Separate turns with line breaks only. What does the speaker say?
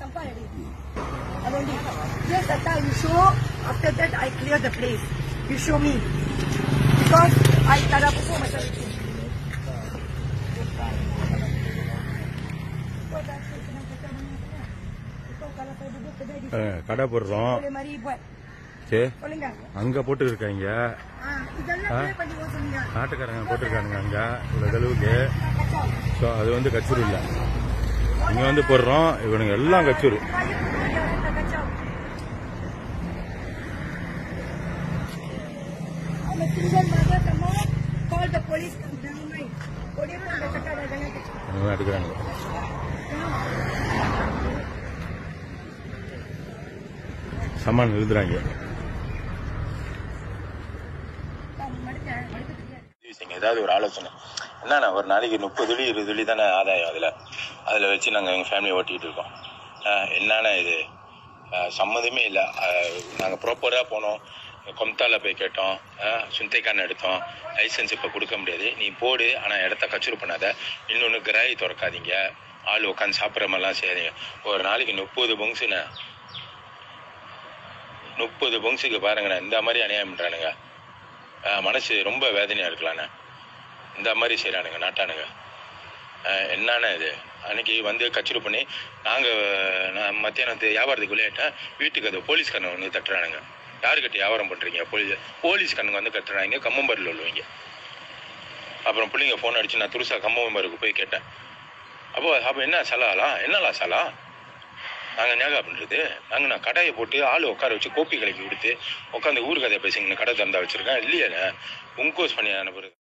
Sampai ready. Already. Yes, Atta, you show. After that, I clear the place. You show me. Because I tada pukul macam itu.
கடை போடுறோம். சரி, அங்க போட்டு இருக்காங்க. நாட்டுக்காரங்க போட்டிருக்கானுங்க அங்க இவ்வளவு அளவுக்கு. ஸோ அது வந்து கச்சூர் இல்லை. இங்க வந்து போடுறோம், இவனுங்க எல்லாம் கச்சூர். எடுக்கிறாங்க. சமான் எழுதுறாங்க. ஏதாவது ஒரு ஆலோசனை என்னன்னா, ஒரு நாளைக்கு 30 துளி 20 துளி தானே ஆதாயம். அதில் வச்சு நாங்கள் எங்கள் ஃபேமிலியை ஓட்டிகிட்டு இருக்கோம். என்னன்னா இது சம்மதமே இல்லை. நாங்கள் ப்ராப்பராக போனோம், கொம்தால போய் கேட்டோம், சுந்தைக்கான எடுத்தோம். லைசன்ஸ் இப்போ கொடுக்க முடியாது, நீ போடு, ஆனால் இடத்த கச்சூர் பண்ணாத. இன்னொன்று கிராய் திறக்காதீங்க, ஆள் உட்காந்து சாப்பிட்ற மாதிரிலாம் செய்யாதீங்க. ஒரு நாளைக்கு 30 பங்க்ஸுண்ணே. 30 பங்க்ஸுக்கு பாருங்கண்ணே, இந்த மாதிரி அநியாயம் பண்ணுறானுங்க. மனசு ரொம்ப வேதனையாக இருக்கலாண்ணே. இந்த மாதிரி செய்கிறானுங்க நாட்டானுங்க. என்னன்னா இது, அன்னைக்கு வந்து கச்சூர் பண்ணி நான் மத்தியானத்து வியாபாரத்துக்கு விளையாட்டேன். வீட்டுக்கு அது போலீஸ்காரங்க வந்து தட்டுறானுங்க. யாருக்கிட்ட வியாபாரம் பண்ணுறீங்க? போலீஸ்காரங்க வந்து கட்டுறாங்க. கம்மம்பரில் உள்ளவங்க. அப்புறம் பிள்ளைங்க ஃபோன் அடிச்சு நான் துருசா கம்மம்பருக்கு போய் கேட்டேன். அப்போ என்ன சலாலாம், என்னலாம் சலா நாங்கள் ஞாபகம் அப்படின்றது. நான் கடையை போட்டு ஆள் உட்கார வச்சு கோப்பி கலக்கி கொடுத்து உட்காந்து ஊர் கதையை பேசிங்கன்னு கடை திறந்தா வச்சுருக்கேன் இல்லையாண்ணே. உங்கோஸ் பண்ணி அனுப்புறது.